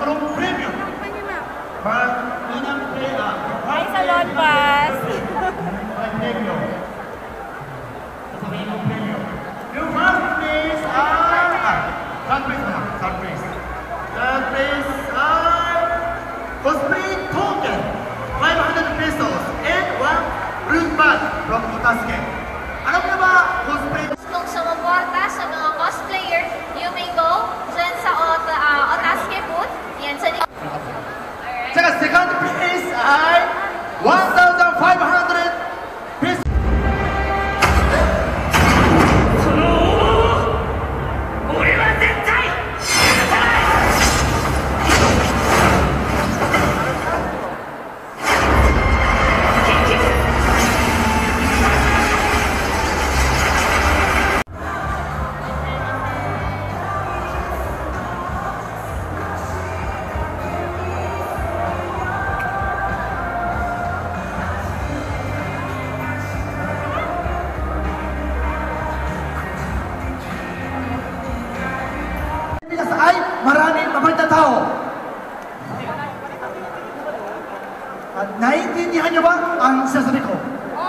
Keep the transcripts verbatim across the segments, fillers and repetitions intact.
from premium. But Minang Play, uh, Ay, salon pass. premium. Sasabihin mo premium. Yung first place are, ah, third place na, third place. Third place are cosplay token, five hundred pesos, and one blue bag from Otasuke. Alam mo na ba, cosplay? Kung sumuporta sa mga cosplayer, you may go dyan sa Ot uh, Otasuke booth. Yan sa likod. Saka second place ay one thousand five hundred pesos. Ay maraming mapagtatao. At naiintindihan niyo ba ang sasabi ko?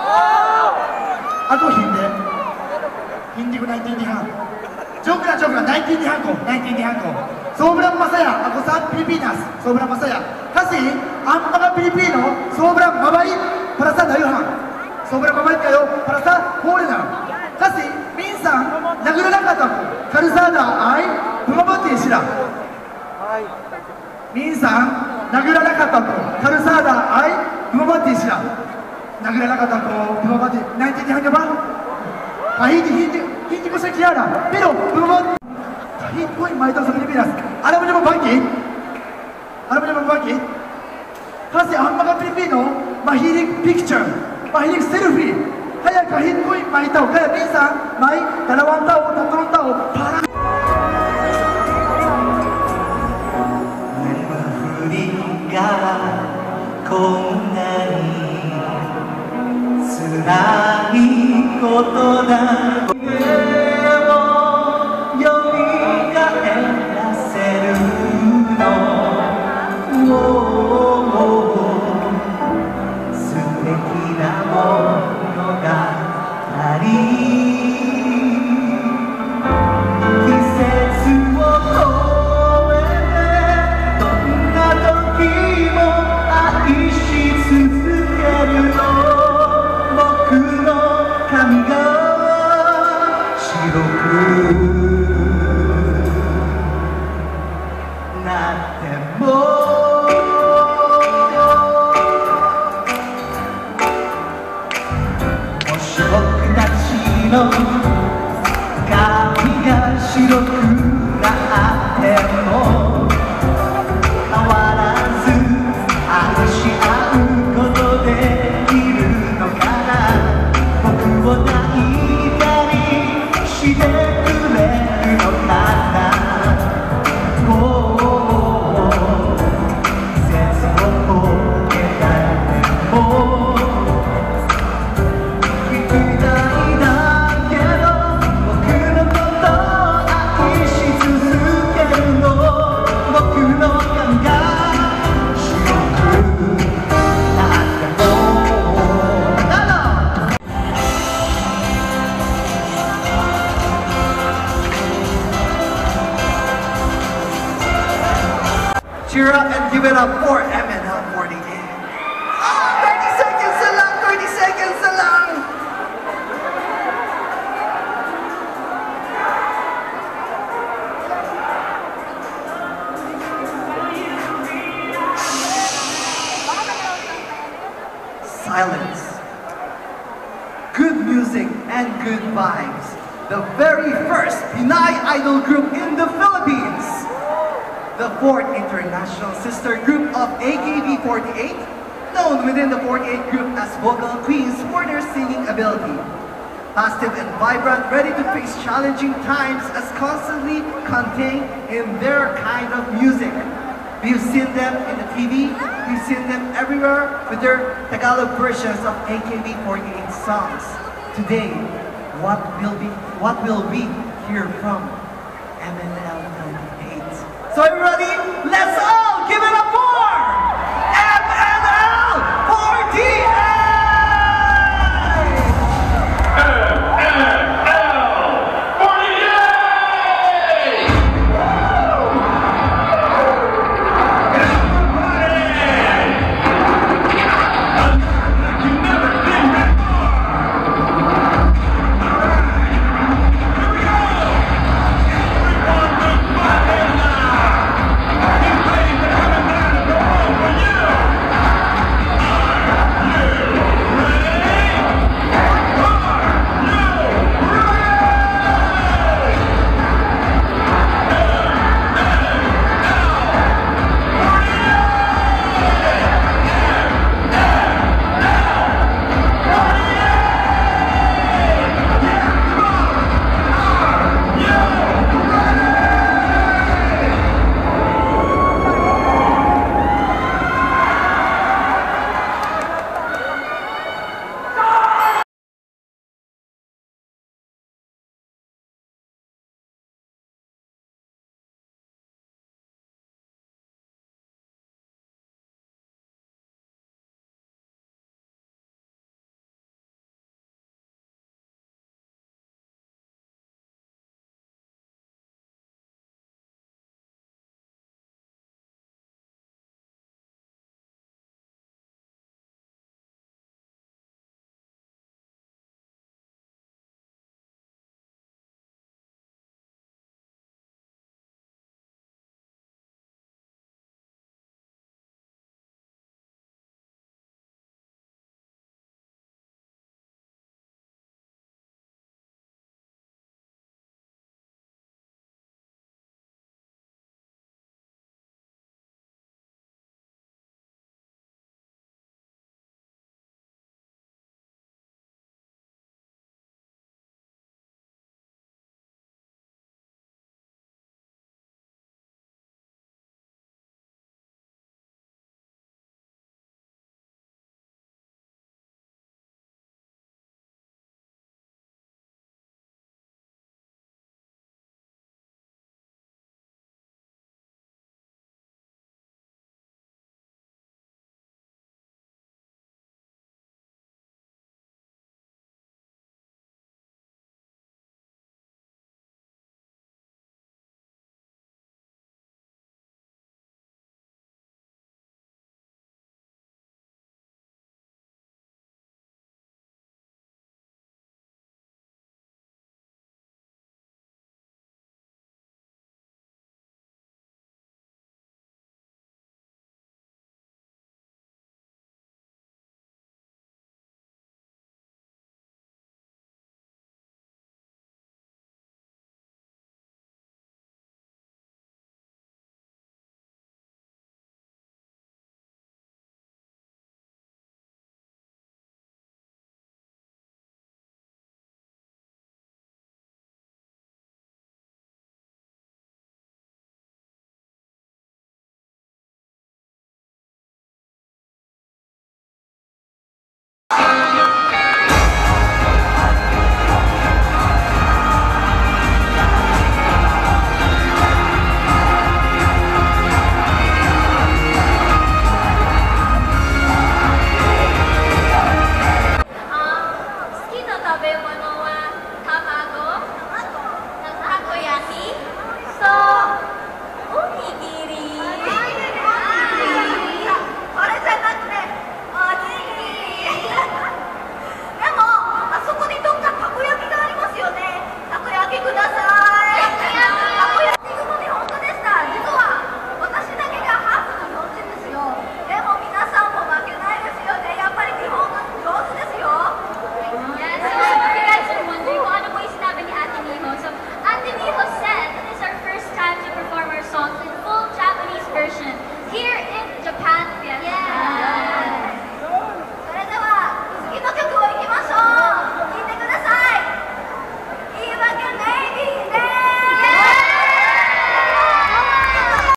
Ako hindi. Hindi ko naiintindihan. Joke na, joke na. Naiintindihan ko. Naiintindihan ko. Sobrang masaya ako sa Pilipinas. Sobrang masaya. Kasi ang mga Pilipino sobrang mabait para sa dayuhan. Sobrang mabait kayo para sa foreigner. Kasi minsan naglalakad ako. Kalsada ay bumabati sila. Minsan naglalakad ako. Kalsada ay bumabati sila. Naglalakad ako, bumabati. Naintindihan niyo ba? Kahit hindi, hindi ko siya kilala. Pero bumabati. Kahit ko'y mahitang sa Pilipinas. Alam mo niyo ba bakit? Alam mo niyo ba bakit? Kasi ang mga Pilipino mahilig picture. Mahilig selfie. Kaya kahit ko'y mahitaw. Kaya minsan may dalawang tao, tatlong tao para こんなに辛いことだ夢をよみがえらせるの素敵な物語季節を超えてどんな時も愛し続けるの僕の髪が白くなってももし僕たちの髪が白くなっても変わらず愛し合うことできるのかな僕を抱いたりしてくれるのかなもう季節を越えたっても聞きたいだけど僕のこと愛し続けるの僕の髪がCheer up and give it up for M N L forty-eight. Oh, thirty seconds na lang, thirty seconds na lang. Silence. Good music and good vibes. The very first Pinay idol group in the Philippines. The fourth international sister group of A K B forty-eight, known within the forty-eight group as vocal queens for their singing ability. Positive and vibrant, ready to face challenging times as constantly contained in their kind of music. We've seen them in the T V, we've seen them everywhere with their Tagalog versions of A K B forty-eight songs. Today, what will be what will we hear from M N L forty-eight? So everybody, let's all